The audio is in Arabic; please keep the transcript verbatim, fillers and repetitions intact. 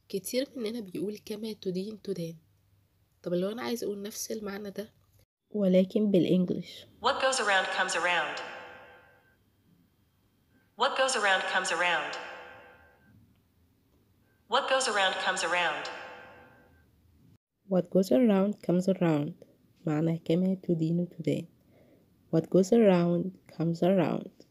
كتير مننا بيقول كما تدين تدان. طب لو أنا عايز أقول نفس المعنى ده ولكن بالإنجليش. What goes around comes around. What goes around comes around. What goes around comes around. What goes around comes around. معنى كما تدين تدان. What goes around comes around.